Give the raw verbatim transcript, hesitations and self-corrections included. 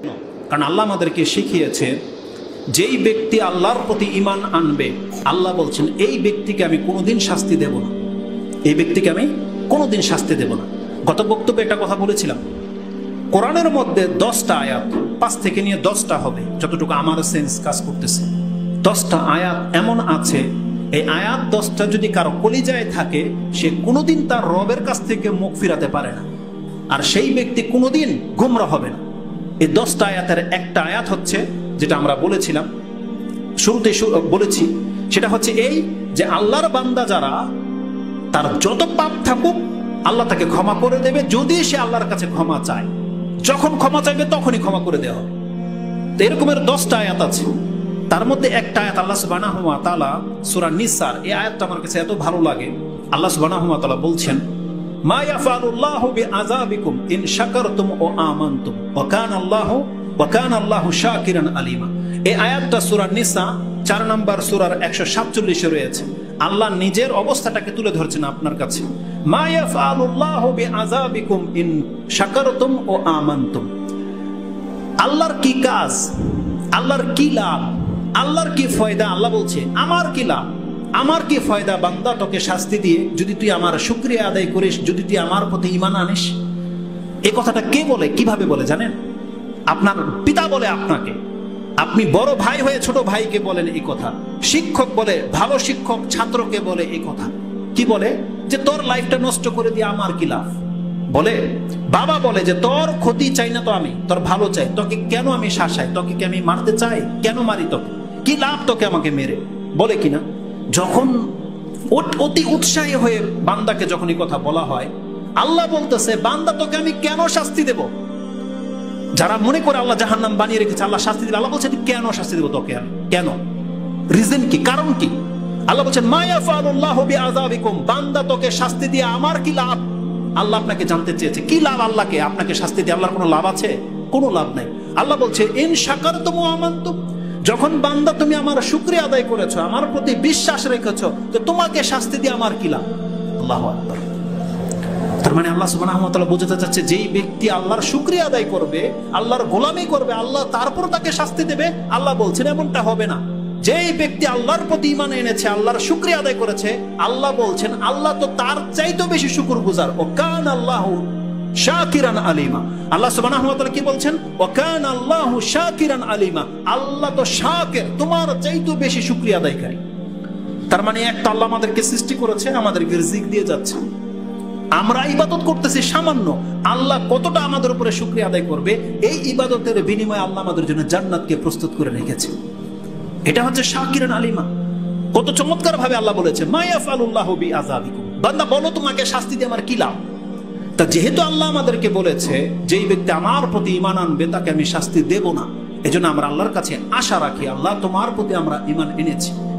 কারণ আল্লাহ আমাদেরকে শিখিয়েছে যেই ব্যক্তি আল্লাহর প্রতি ঈমান আনবে, আল্লাহ বলছেন এই ব্যক্তিকে আমি কোনোদিন শাস্তি দেব না, এই ব্যক্তিকে আমি কোনোদিন শাস্তি দেব না। গত বক্তব্যে একটা কথা বলেছিলাম, কোরআনের মধ্যে দশটা আয়াত, পাঁচ থেকে নিয়ে দশটা হবে যতটুকু আমার সেন্স কাজ করতেছে, দশটা আয়াত এমন আছে, এই আয়াত দশটা যদি কারো কলিজায় থাকে সে কোনোদিন তার রবের কাছ থেকে মুখ ফিরাতে পারে না, আর সেই ব্যক্তি কোনোদিন গুমরা হবে না। এই দশটা আয়াতের একটা আয়াত হচ্ছে যেটা আমরা বলেছিলাম শুরুতে বলেছি, সেটা হচ্ছে এই যে আল্লাহর বান্দা যারা, তার যত পাপ থাকুক আল্লাহ তাকে ক্ষমা করে দেবে যদি সে আল্লাহর কাছে ক্ষমা চায়। যখন ক্ষমা চাইবে তখনই ক্ষমা করে দেওয়া হবে। তো এরকমের দশটা আয়াত আছে, তার মধ্যে একটা আয়াত আল্লাহ সুবহানাহু ওয়া তাআলা সূরা নিসার, এই আয়াতটা আমার কাছে এত ভালো লাগে। আল্লাহ সুবহানাহু ওয়া তাআলা বলছেন, মা ইয়াফআলুল্লাহু বিআযাবিকুম ইন শাকারতুম ওয়া আমানতুম ওয়া কানা আল্লাহু ওয়া কানা আল্লাহু শাকিরান আলিমা। এই আয়াতটা সূরা নিসা চার নম্বর সূরার একশো সাতচল্লিশে রয়েছে। আল্লাহ নিজের অবস্থাটাকে তুলে ধরছেন আপনার কাছে। মা ইয়াফআলুল্লাহু বিআযাবিকুম ইন শাকারতুম ওয়া আমানতুম। আল্লাহর কি কাজ, আল্লাহর কি লাভ, আল্লাহর কি ফায়দা? আল্লাহ বলছে আমার কি লাভ, আমার কি ফায়দা বান্দা তোকে শাস্তি দিয়ে যদি তুই আমার শুকরিয়া আদায় করিস, যদি তুই আমার প্রতি ঈমান আনিস। এই কথাটা কে বলে, কিভাবে বলে জানেন? আপনার পিতা বলে আপনাকে, আপনি বড় ভাই হয়ে ছোট ভাইকে বলেন এই কথা, শিক্ষক বলে, ভালো শিক্ষক ছাত্রকে বলে এই কথা। কি বলে? যে তোর লাইফটা নষ্ট করে দিয়ে আমার কি লাভ। বলে বাবা বলে যে তোর ক্ষতি চাই না তো আমি, তোর ভালো চাই, তোকে কেন আমি শাসাই, তোকে কি আমি মারতে চাই, কেন মারি তোকে, কি লাভ তোকে আমাকে মেরে, বলে কিনা? যখন অতি উৎসাহী হয়ে বান্দাকে যখন এই কথা বলা হয়, আল্লাহ বলতেছে বান্দা তোকে আমি কেন শাস্তি দেব? যারা মনে করে আল্লাহ জাহান্নাম বানিয়ে রেখেছে, আল্লাহ শাস্তি দেবে, আল্লাহ বলছে কেন শাস্তি দেব তোকে আমি, কেন, রিজন কি, কারণ কি? আল্লাহ বলছেন মা ইয়াফআলুল্লাহু বিআযাবিকুম, বান্দা তোকে শাস্তি দিয়ে আমার কি লাভ? আল্লাহ আপনাকে জানতে চেয়েছে কি লাভ আল্লাহকে আপনাকে শাস্তি দিয়ে, আল্লাহর কোনো লাভ আছে? কোনো লাভ নাই। আল্লাহ বলছে ইন শাকারতুম ওয়া আমানতুম, যখন বান্দা তুমি আমার শুকরিয়া আদায় করেছো, আমার প্রতি বিশ্বাস রেখেছো, তো তোমাকে শাস্তি দিয়ে আমার কি লাভ? আল্লাহু আকবার। তার মানে আল্লাহ সুবহানাহু ওয়া তাআলা বোঝাতে চাচ্ছে যেই ব্যক্তি আল্লাহর শুকরিয়া আদায় করবে, আল্লাহর গোলামি করবে, আল্লাহ তারপর তাকে শাস্তি দেবে। আল্লাহ বলছেন এমনটা হবে না। যেই ব্যক্তি আল্লাহর প্রতি ঈমান এনেছে, আল্লাহর শুকরিয়া আদায় করেছে, আল্লাহ বলছেন আল্লাহ তো তার চাইতে বেশি শুকরগুজার। ও কান আল্লাহু শাকিরান আলিমা। আল্লাহ সুবহানাহু ওয়া তাআলা কি বলছেন? ও কান আল্লাহু শাকিরান আলিমা, আল্লাহ তো শাকির, তোমার চাইতে বেশি শুকরিয়া আদায়কারী। তার মানে একটা আল্লাহ আমাদেরকে সৃষ্টি করেছে, আমাদেরকে রিজিক দিয়ে যাচ্ছে, আমরা ইবাদত করতেছি সামান্য, আল্লাহ কতটা আমাদের উপরে শুকরিয়া আদায় করবে, এই ইবাদতের বিনিময়ে আল্লাহ আমাদের জন্য জান্নাতকে প্রস্তুত করে রেখেছে। এটা হচ্ছে শাকিরান আলিমা। কত চমৎকার ভাবে আল্লাহ বলেছে মা ইয়াফআলুল্লাহু বিআযাবিকুম, বান্দা বলো তোমাকে শাস্তি দিয়ে আমার কি লাভ? তা যেহেতু আল্লাহ আমাদেরকে বলেছে যেই ব্যক্তি আমার প্রতি ঈমান আনবে তাকে আমি শাস্তি দেব না, এজন্য আমরা আল্লাহর কাছে আশা রাখি আল্লাহ তোমার প্রতি আমরা ঈমান এনেছি,